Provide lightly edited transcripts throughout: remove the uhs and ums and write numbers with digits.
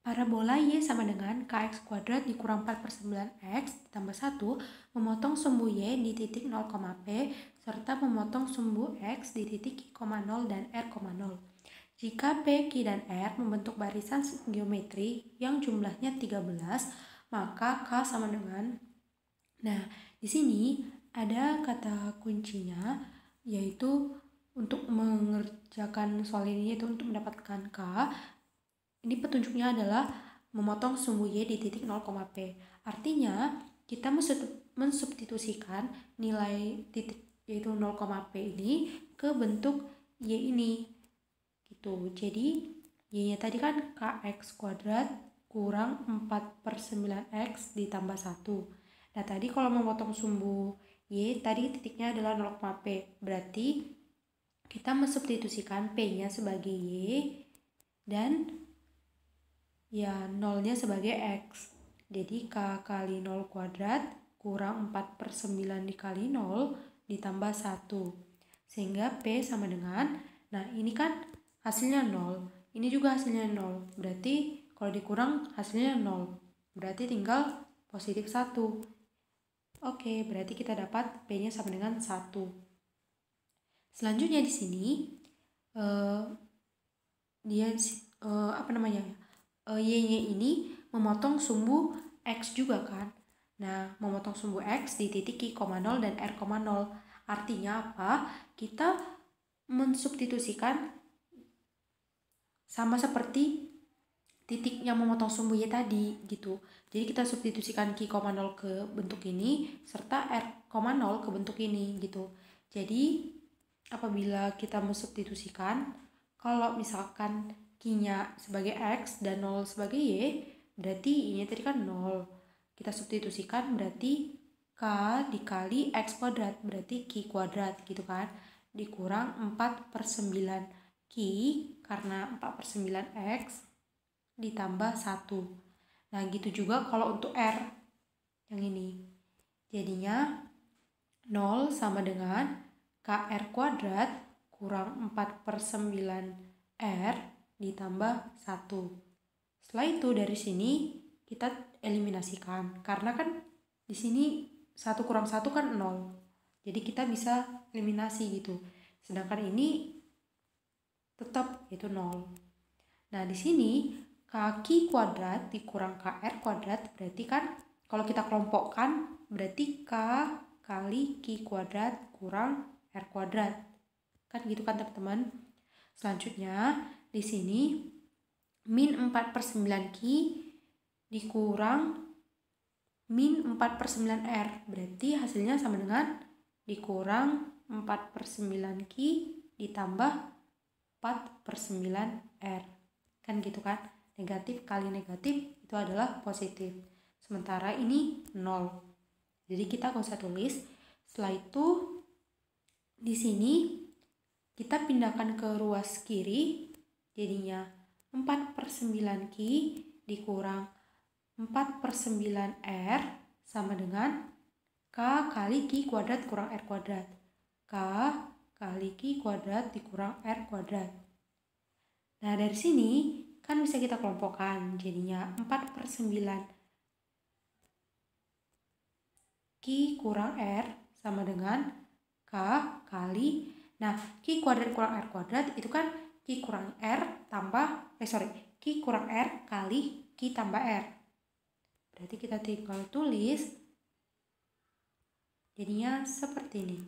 Parabola Y sama dengan kx kuadrat dikurang 4 per 9x ditambah 1 memotong sumbu Y di titik 0, P serta memotong sumbu X di titik Q, 0 dan R, 0. Jika P, Q, dan R membentuk barisan geometri yang jumlahnya 13, maka K sama dengan... Nah, di sini ada kata kuncinya, yaitu untuk mengerjakan soal ini, yaitu untuk mendapatkan K. Ini petunjuknya adalah memotong sumbu Y di titik 0, P. Artinya, kita mensubstitusikan nilai titik yaitu 0, P ini ke bentuk Y ini. Gitu. Jadi, Y-nya tadi kan kx kuadrat kurang 4 per 9x ditambah 1. Nah, tadi kalau memotong sumbu Y, tadi titiknya adalah 0, P. Berarti, kita mensubstitusikan P-nya sebagai Y dan ya, 0-nya sebagai X. Jadi, K kali 0 kuadrat kurang 4 per 9 dikali 0 ditambah 1. Sehingga P sama dengan, nah ini kan hasilnya 0. Ini juga hasilnya 0. Berarti, kalau dikurang hasilnya 0. Berarti tinggal positif 1. Oke, berarti kita dapat P-nya sama dengan 1. Selanjutnya di sini, Y-nya ini memotong sumbu X juga kan. Nah, memotong sumbu X di titik Q, 0 dan R, 0. Artinya apa? Kita mensubstitusikan sama seperti titik yang memotong sumbu Y tadi gitu. Jadi kita substitusikan Q, 0 ke bentuk ini serta R, 0 ke bentuk ini gitu. Jadi apabila kita mensubstitusikan, kalau misalkan Q-nya sebagai X dan 0 sebagai Y, berarti Y-nya tadi kan 0. Kita substitusikan berarti K dikali X kuadrat, berarti Q kuadrat gitu kan. Dikurang 4 per 9 Q, karena 4 per 9 X, ditambah 1. Nah, gitu juga kalau untuk R yang ini. Jadinya 0 sama dengan KR kuadrat kurang 4 per 9 R ditambah 1. Setelah itu dari sini kita eliminasikan. Karena kan di sini 1 kurang 1 kan 0. Jadi kita bisa eliminasi gitu. Sedangkan ini tetap yaitu 0. Nah, di sini Q kuadrat dikurang KR kuadrat berarti kan kalau kita kelompokkan berarti K kali Q kuadrat kurang R kuadrat. Kan gitu kan teman-teman. Selanjutnya di sini min 4 per 9 Q dikurang min 4 per 9 R. Berarti hasilnya sama dengan dikurang 4 per 9 Q ditambah 4 per 9 R. Kan gitu kan. Negatif kali negatif itu adalah positif. Sementara ini 0. Jadi kita nggak usah tulis. Setelah itu di sini kita pindahkan ke ruas kiri, jadinya 4 per 9 Q dikurang 4 per 9 R sama dengan K kali Q kuadrat kurang R kuadrat. K kali Q kuadrat dikurang R kuadrat. Nah, dari sini kan bisa kita kelompokkan, jadinya 4 per 9 Q kurang R sama dengan K kali, nah Q kuadrat kurang R kuadrat itu kan Q kurang R tambah, Q kurang R kali Q tambah R. Berarti kita tinggal tulis, jadinya seperti ini.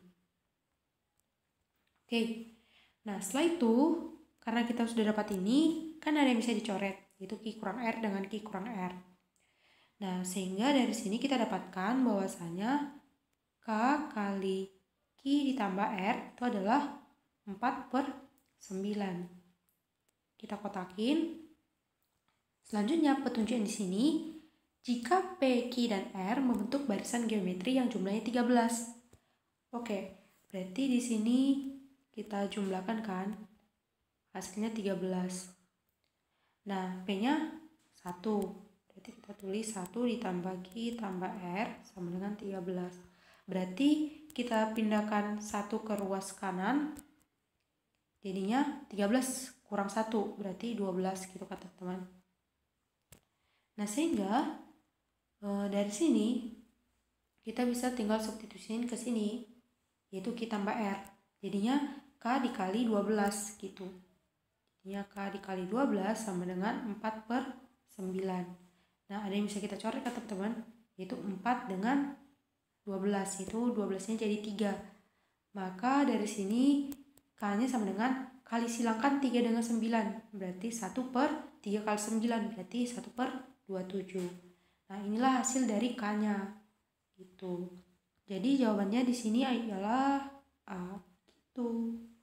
Oke, nah setelah itu, karena kita sudah dapat ini, kan ada yang bisa dicoret, yaitu Q kurang R dengan Q kurang R. Nah, sehingga dari sini kita dapatkan bahwasanya K kali Q ditambah R itu adalah 4 per 9. Kita kotakin. Selanjutnya petunjuk di sini, jika P, Q, dan R membentuk barisan geometri yang jumlahnya 13. Oke, berarti di sini kita jumlahkan kan, hasilnya 13. Nah, P-nya 1. Berarti kita tulis 1 ditambah Q tambah R sama dengan 13. Berarti kita pindahkan 1 ke ruas kanan, jadinya 13 kurang 1, berarti 12 gitu kata teman. Nah, sehingga dari sini kita bisa tinggal substitusiin ke sini, yaitu Q tambah R. Jadinya K dikali 12 gitu. Jadinya K dikali 12 sama dengan 4/9. Nah, ada yang bisa kita coret ya teman-teman, yaitu 4 dengan 12, itu 12-nya jadi 3. Maka dari sini K-nya sama dengan kali silangkan 3 dengan 9, berarti 1/3 kali 9, berarti 1/27. Nah, inilah hasil dari K-nya gitu. Jadi jawabannya di sini adalah A gitu.